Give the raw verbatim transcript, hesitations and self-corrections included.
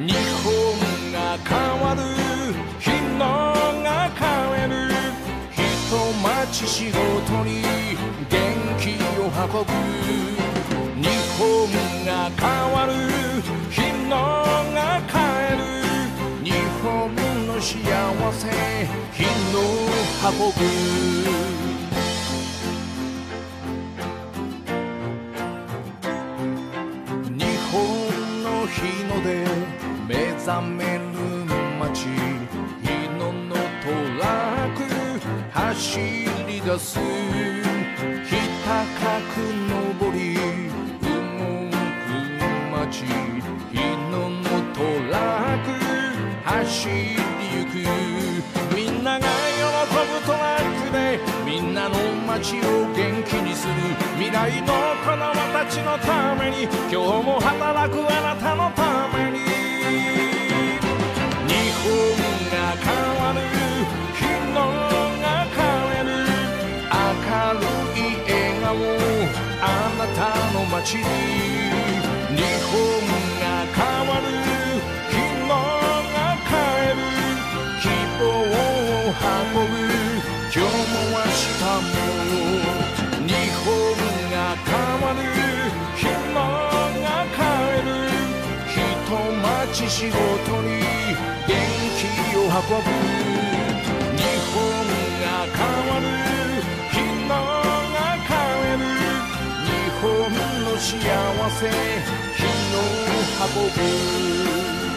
日本が変わる日のが変える人町仕事に元気を運ぶ日本が変わる日のが変える日本の幸せ日の運ぶ日本の日の出目覚める街日ののトラック走り出す日高く登り動く街日ののトラック走りゆくみんなが喜ぶトラックでみんなの街を元気にする未来の子供たちのために今日も働くあなたのために日本が変わる日のが変える明るい笑顔あなたの街に日本が変わる日のが変える希望を運ぶ今日も明日も日本が変わる日のが変える人町仕事に元気を運ぶ日本が変わる日のが変える日本の幸せ日の運ぶ